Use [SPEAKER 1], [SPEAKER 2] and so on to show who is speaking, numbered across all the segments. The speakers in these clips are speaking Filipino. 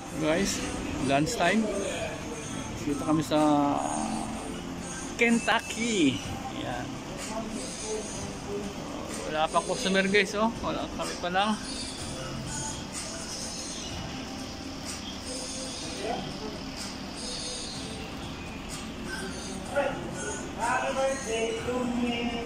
[SPEAKER 1] Guys, lunch time. Dito kami sa Kentucky. Ayan. Wala pa customer guys, oh. Wala kami pa lang.
[SPEAKER 2] Happy birthday to me.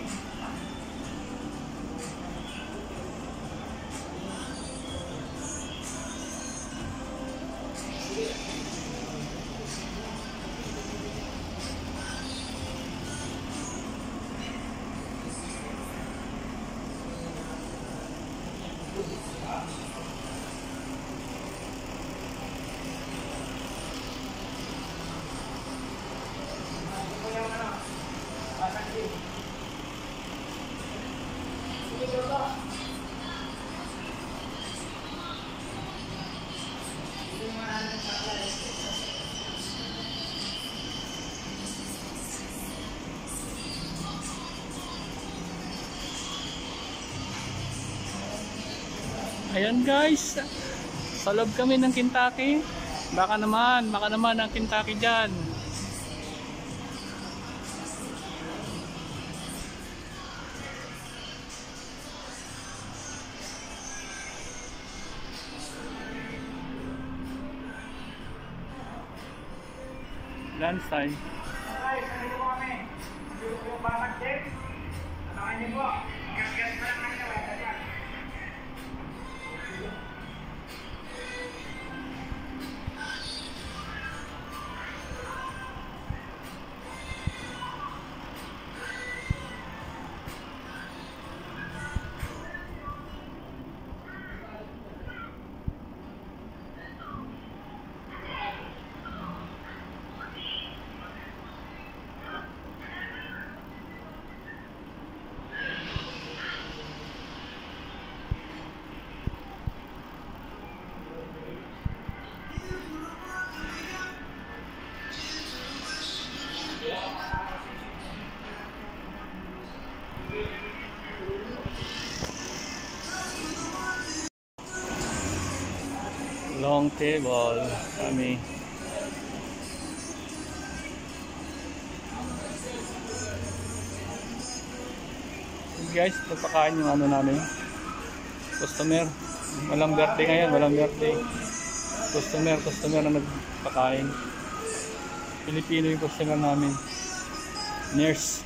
[SPEAKER 1] Ayan guys, sa loob kami ng Kentucky. Baka naman ang Kentucky dyan. Lunch time.
[SPEAKER 2] Guys, nandito po kami. Nandito po yung batak din. Anong niyo po? Gas-gas pa lang kayo. Ganyan.
[SPEAKER 1] Long table kami. Guys, pagpakain yung ano namin. Customer. Walang birthday ngayon, walang birthday. Customer na nagpakain. Pilipino yung customer namin. Nurse.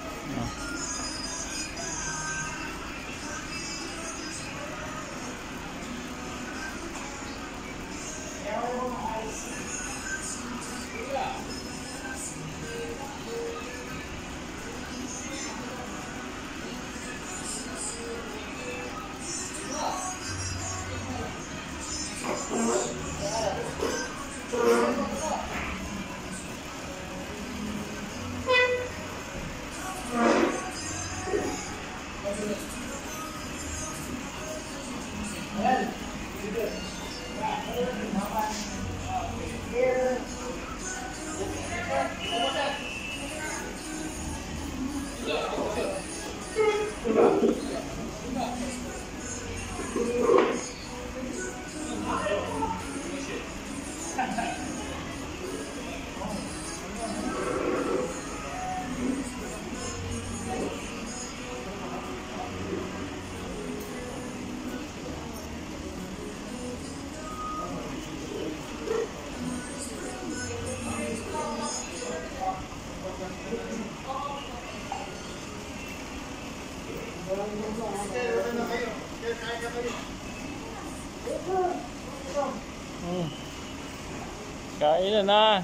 [SPEAKER 1] Kain na.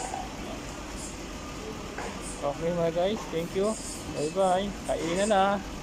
[SPEAKER 1] Okay mga guys, thank you. Bye bye. Kainan na.